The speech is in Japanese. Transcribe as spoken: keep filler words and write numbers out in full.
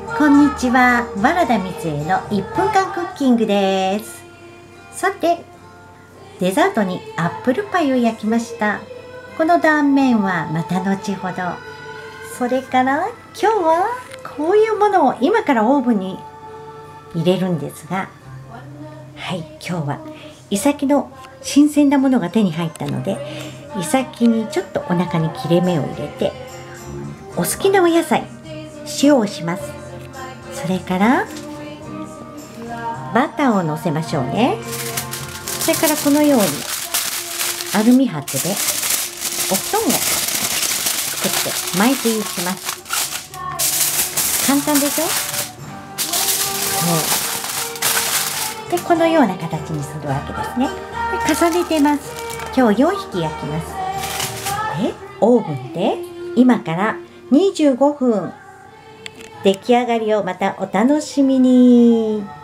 こんにちは、原田光恵のいっぷんかんクッキングです。さて、デザートにアップルパイを焼きました。この断面はまた後ほど。それから今日はこういうものを今からオーブンに入れるんですが、はい、今日はイサキの新鮮なものが手に入ったので、イサキにちょっとお腹に切れ目を入れて、お好きなお野菜、塩をします。それからバターをのせましょうね。それからこのようにアルミ箔でお布団を作って巻いていきます。簡単でしょ？そうで、このような形にするわけですね。で、重ねてます。今日よんひき焼きます。で、オーブンで今からにじゅうごふん出来上がりをまたお楽しみに。